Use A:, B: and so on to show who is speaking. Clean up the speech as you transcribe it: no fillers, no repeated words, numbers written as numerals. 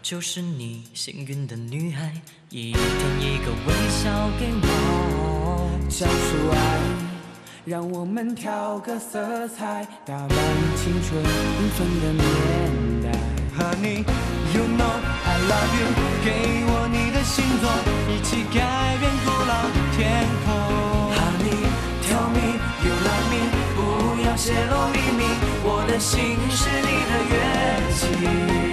A: 就是你，幸运的女孩，一天一个微笑给我。
B: 讲出爱，让我们调个色彩，打扮青春风的年代。
C: Honey, you know I love you， 给我你的星座，一起改变古老的天空。
B: Honey, tell me you love me， 不要泄露秘密，我的心是你的乐器。